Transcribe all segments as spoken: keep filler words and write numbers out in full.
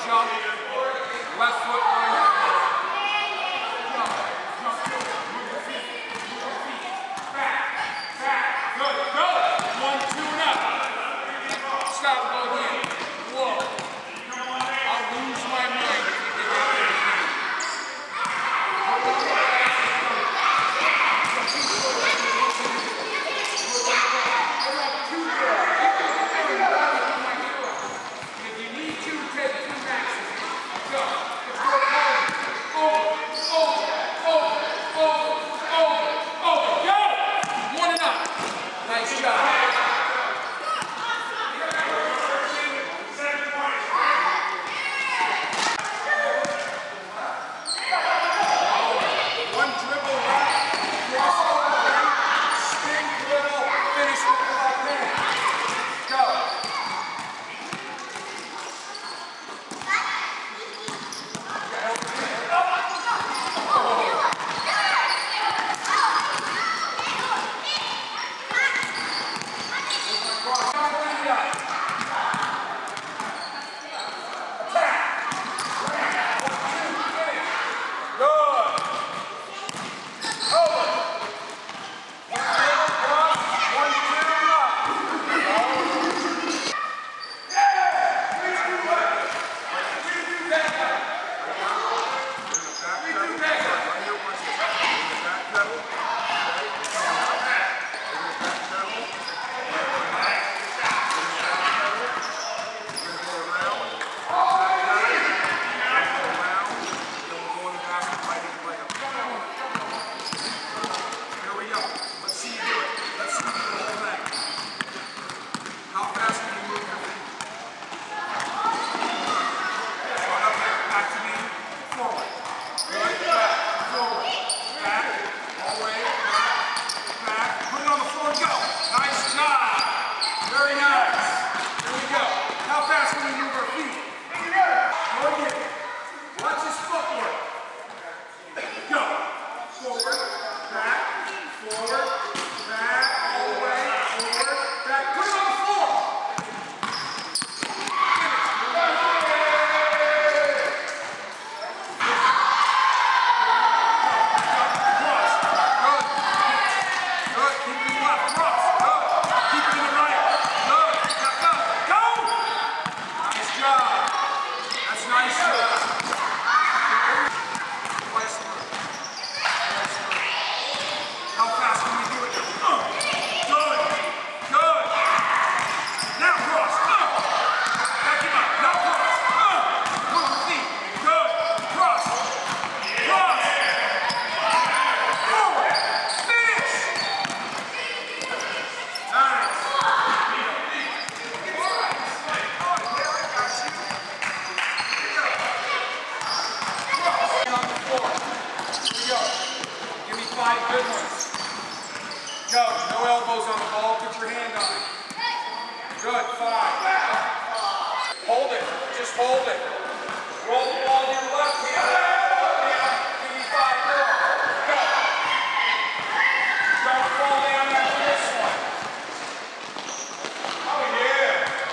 jump, left foot, right foot. Jump, jump, move your feet, move your feet. Back, back, good, go. One, two, and up. Stop, go again. Whoa. I'll lose my mind if you did that again. If you need to, take two maxes. Go. Let's go forward. Over, over, over, over, over, over. Go! One and up. Nice job. Good ones. Go. No elbows on the ball. Put your hand on it. Good. Five. Hold it. Just hold it. Roll the ball in your left hand. Give me five more. Go. Don't fall down after this one. Oh, yeah.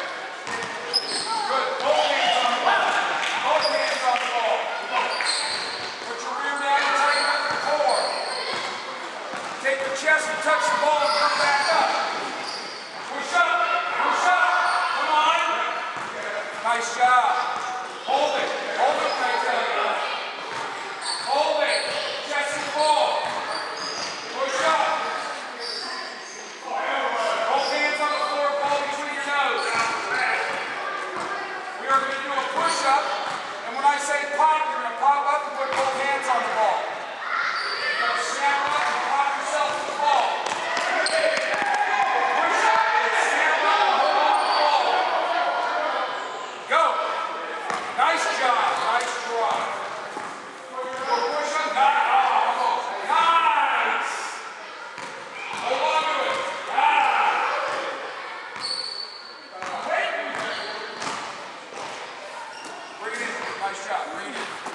Good. Both hands on the ball. Both hands on the ball. Put your rear down and tighten up your core. Take the chest and touch the ball and come back up. Push up, push up. Come on. Nice job. Hold it. Hold it, I tell you. Hold it. Chest and ball. Push up. Both hands on the floor, ball between your nose. We are going to do a push-up, and when I say pop, you're going to pop up and put both hands on the ball. You're going to snap up and pop yourself to the ball. Push up and snap up and hold on to the ball. Go. Nice job. Nice drive. Push up. Nice. Hold on to it. Bring it in. Nice job. Bring it in.